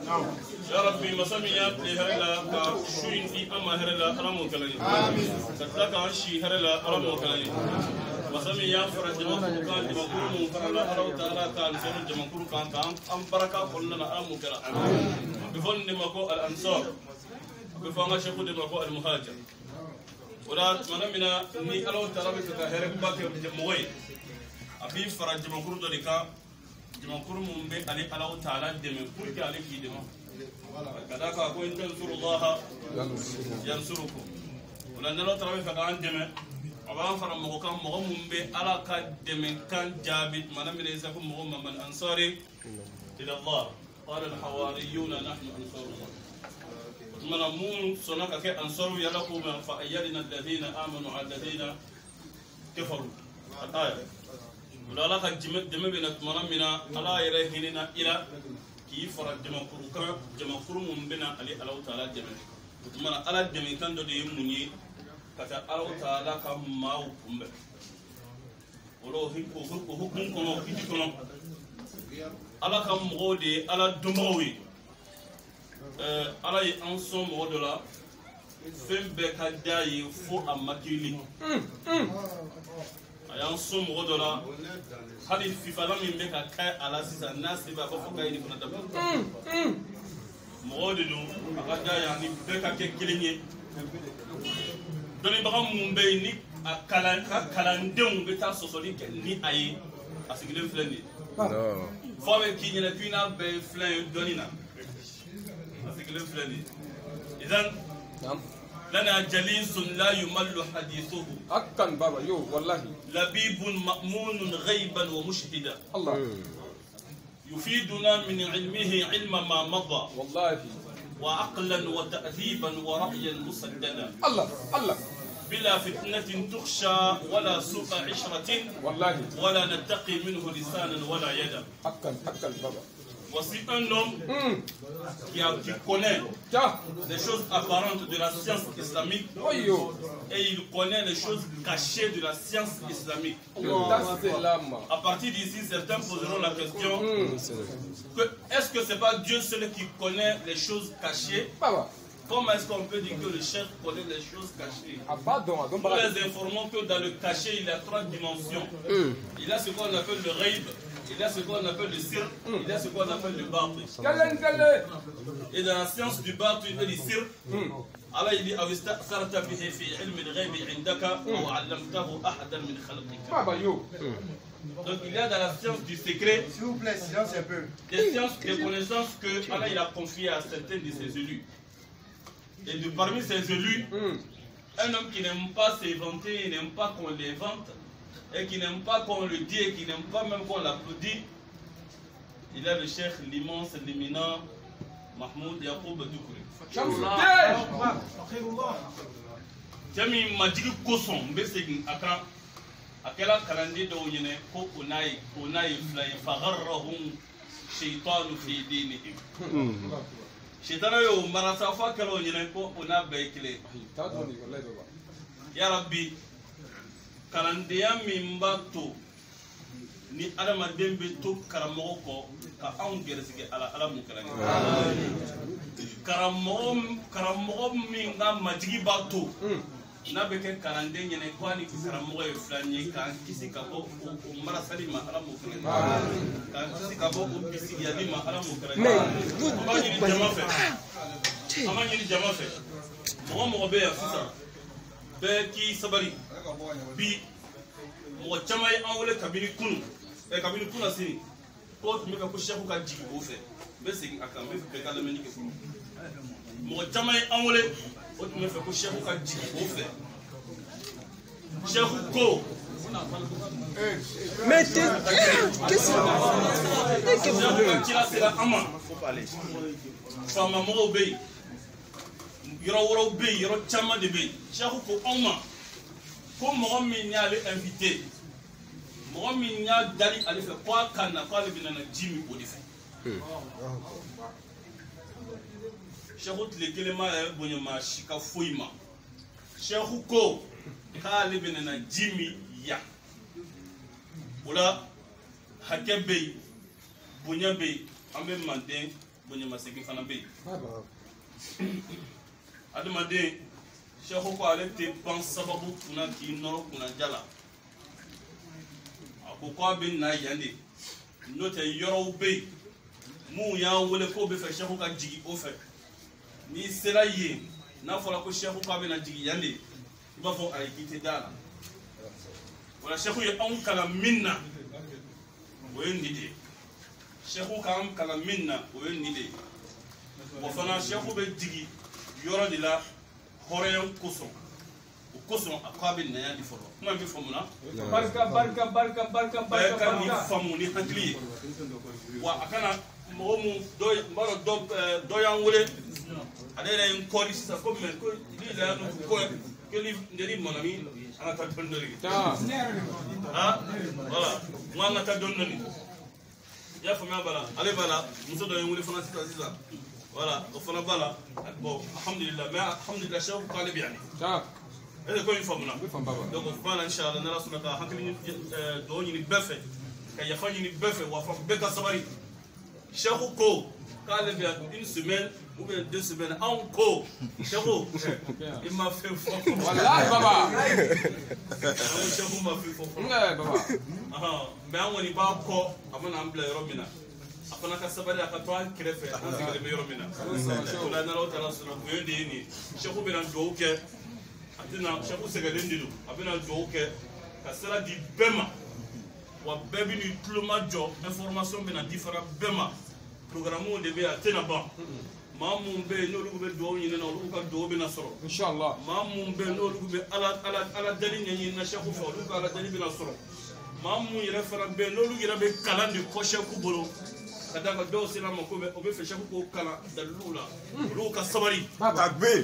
يا ربي مسامي لهلا كشوين في أما هلا أرمو كلاني كتاك عشي هلا أرمو كلاني مسامي يا فرج جماعة كان جماعة كرلا أرو تعالى كان سر جماعة كان أم بركة كلنا أرمو كلا بفون نمكو الأنصار بفون شكو نمكو المهاجر ولا منامنا ني أرو تعالى بتكهرب باكي بجموعي أبي فرج جماعة دوليكا جماعة مumbe ali Allah Taala deme pour que ali ki dema kada ka ko intan surullah yansurukum wala nalo tarawe fa kan deme aba fara mo kan mo mumbe ala ka deme kan jabit manam ne isa ko mo man ansari ila Allah qala al hawariyun nahnu ansarullah mana mun sonaka ke ansaru yalakum fa ayyadna alladhina amanu alladhina kafaru ataya ولا لا كجمع بين تمرمنا على يرهننا إلى كيف فرد جمع كرم بين علي الله تعالى جمع وتمنا على جمع كان دودي مني كذا الله تعالى كم ما هو كم ولو هو كم كم على كم غودي على دموي على أنصم ودلا فين بكداي فو أماكيلي ayan som godola hadi fifala min be ka kay ala sisa nasi ba ko kay ni fana dabba modelu aga yani be ka ke kilinye doni ba mun be ni akalan deun be ta sosoli ni ayi asigile fleni no fo be kinyela kuina be flen donina asigile fleni idan لنا جليس لا يمل حديثه أكن بابا يو والله لبيب مأمون غيبا ومشهدا الله يفيدنا من علمه علم ما مضى والله وعقلا وتأديبا ورأيا مسددا الله الله بلا فتنة تخشى ولا سوء عشرة والله ولا نتقي منه لسانا ولا يدا أكن بابا. Voici un homme qui connaît les choses apparentes de la science islamique et il connaît les choses cachées de la science islamique. À partir d'ici, certains poseront la question est-ce que c'est pas Dieu seul qui connaît les choses cachées? Comment est-ce qu'on peut dire que le chef connaît les choses cachées? Nous les informons que dans le caché, il y a 3 dimensions. Il y a ce qu'on appelle le ghaib, il y a ce qu'on appelle le sir, il y a ce qu'on appelle le batin. Et dans la science du batin et du sir, Allah il dit donc il y a dans la science du secret, s'il vous plaît, silence un peu, des sciences, des connaissances que Allah il a confiées à certains de ses élus. Et de parmi ces élus, un homme qui n'aime pas s'éventer, il n'aime pas qu'on l'évente, et qui n'aime pas qu'on le dise, et qui n'aime pas même qu'on l'applaudit, il est le cheikh, l'immense, l'éminent Mahmoud Yacoub Doukouré. Jami Majigi Koson, Mbesegin Aka, Akela Kalandi do Yene, Ko Unai, Fly, Fagarahum, Shaitan fi dinihim. Shaitana yo marasa fa kalo Yene, Ko Una Bekele. Ya Rabbi, Kalandia Mimbato, ni Adamaden Beto Karamoko, Ka Angersige ala Mukalani. Karamoko Minga Majigi Bato. Na beke kalande nyene kwani karamogo e flanye kan kisi kabo o marasali ma ala mo kene kan kisi kabo o bisi yadi ma ala mo kene amani jama fe mo be ya fisa be ki sabari bi mo chama yi anwole kabini kunu asini ko me ko shefu ka jigi o fe be sigi aka me fe ka lemeni ke fulu mo chama yi anwole o tun bɛ fɛ ko sɛfu ka jigin o fɛ sɛfu ko mais qu'est-ce que sɛfu ka cira sera an ma faama mɔgɔw bɛ yen yɔrɔ wɛrɛw bɛ yen yɔrɔ caman de bɛ yen sɛfu ko anw ma ko mɔgɔ min y'ale invité mɔgɔ min y'a dali ale fɛ ko a ka na ko ale bɛ na ji min o de fɛ. Cheikh tile kelema ya bonyama shika foima Cheikh ko kale benena jimi ya ola hakebe bonya be ambe mande bonye masiki fana be adamaden sheikhu ko ale te ban sababu kuna ki noro kuna jala ko abe na yande no te yoro be mu ya wole ko be fe sheikhu ka jigi o fe ni sera ye na fola ko sheikhu ko abe na jigi yande iba fo ay kite dala wala sheikhu ye on kala minna o yendide sheikhu ka am kala minna o yendide o fana sheikhu be jigi yoro dila horeyon kuson o kuson akabe na yandi folo kuma be famuna barka ni famu ni hankli wa akana momu do yan wole adela en kodi sisa ko men ko li la no ko ke li nderi monami ana ta bondori ha wala mwanga ta donnani ya fama bala ale bala muso do yan wole fana sisa voilà o fana bala bon alhamdulillah mais alhamdulillah cheikh qalib yani ele ko informe na donc on va inshallah na rasul ta hakli do ni befe ka ya fani ni befe wa fa beka sabari cheikh ko qalib ya une semaine ou bien 2 semaines encore cheikh il m'a fait fort wallahi baba cheikh m'a fait fort baba mais on ni ba ko amana ambla romina afana ka sabari aka to an krefe an sigale be yoromina wala na rawta rasul ko yende ni sheikhu bena do ke atina sheikhu segale ndilu abena do ke ka sala di bema wa bebi ni tluma jo information bena different bema programme de be atena ba mamum be no lugo be do ni na lugo ka do bena soro inshallah mamum be no lugo be ala dali ni na sheikhu fa lugo ala dali bena soro mamum yere fara be no lugo yere be kalandi ko sheikhu bolo kada ka do sila mo ko be fe sheikhu ko kala dalula lugo ka sabari takbir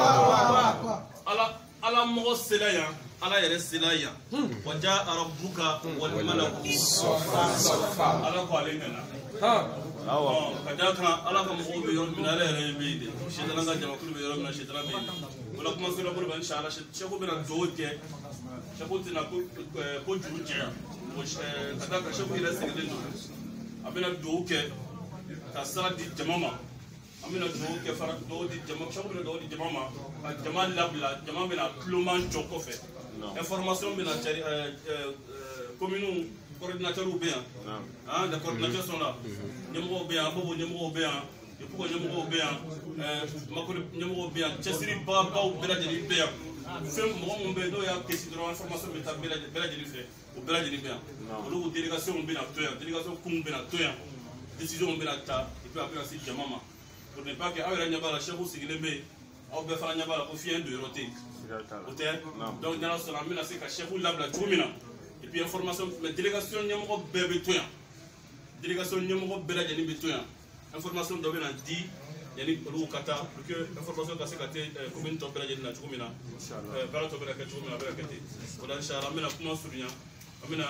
ala mo sila ya ala yere sila ya wa jaa rabbuka wal malaku safa ala ko alena kada kana ala ka mo be yon minale yere be de shedana ga jama kulu be yon na shedana be wala kuma sura bulu ban inshallah sheikhu be na do ke sheikhu tina ko juje kada ka sheikhu ila sila do abena do ke ka sara di jamama amina do ke fara do di jamama sheikhu be do di jamama jama labla jama bena pluman joko fe information bena commune coordinateur ou bien hein les coordinateurs sont là numéro bien bobo numéro bien et pourquoi numéro bien makolo numéro bien chesiri baba ou bela jeli bien fem mo be do ya kesi do information beta bela jeli fe ou bela jeli bien ou délégation bena toya délégation kum bena toya décision bena ta et puis après c'est jamama pour ne pas que awera nyabala cheikh sigilebe aw be fana nyabala ko fien de roté hôtel donc dans ce ramena c'est ka cheikh labla tumina et puis information mais délégation nyamo bebe toya délégation nyamo bela jeli be toya information do bena di yani lu kata pour que information ka se kate commune to bela jeli na tumina inshallah bala to bela ka tumina bela kate wala inshallah mena kuma surunya amina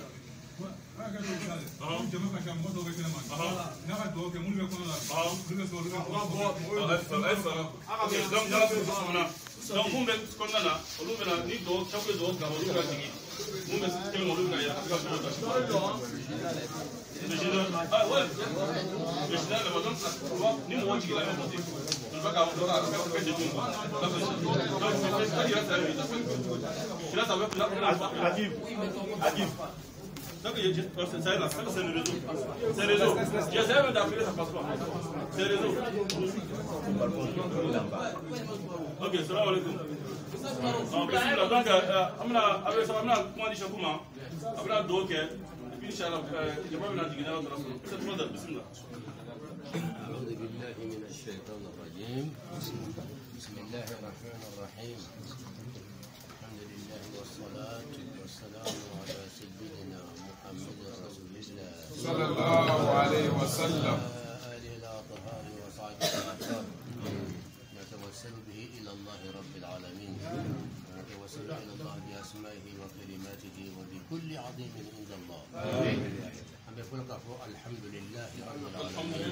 donc mun bɛ kɔnɔna na olu bɛna ni dɔw caman bɛ dɔw gaba olu bɛna jigin mun bɛ kelen olu bɛna yan ka dɔw ta ni mɔgɔ jigin la yɔrɔ ten ba ka dɔ ka fɛn de dun quoi donc c'est là, c'est le réseau. C'est le réseau. J'essaie même d'appeler, ça passe pas. C'est le réseau. Ok, salam alaikum. Donc, comment dire comment Amina donc, et puis Inch'Allah, je vais venir dire c'est trop de bismillah. أعوذ بالله من الشيطان الرجيم بسم الله الرحمن الرحيم الحمد لله والصلاة والسلام على سيدنا محمد رسول الله صلى الله عليه وسلم آله الأطهار وصحبه الأطهار نتوسل به إلى الله رب العالمين ونتوسل إلى الله بأسمائه وكلماته وبكل عظيم عند الله أم يقول الحمد لله رب العالمين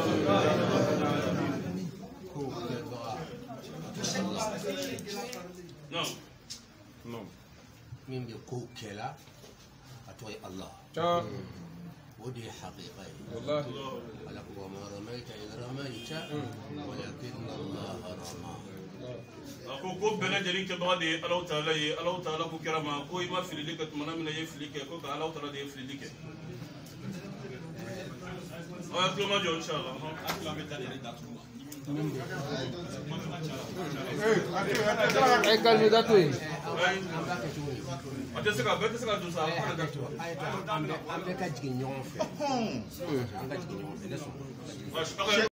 Non. non من بيقول كلا أتوي الله ودي حقيقة والله قالك وما رميت إذ رميت ولكن الله رمى ako ko bɛɛ lajɛlen kɛbaga de ye Alahu Taala ye Alahu Taala ko kira ma ko i ma filili kɛ tuma min na i ye fili kɛ ko ka Alahu Taala de ye filili kɛ aya tuloma jɔ inshallah calme da tu a tɛ se ka bɛɛ tɛ se ka don sa an bɛɛ ka jigin ɲɔgɔn fɛ an ka jigin ɲɔgɔn fɛ ne sɔn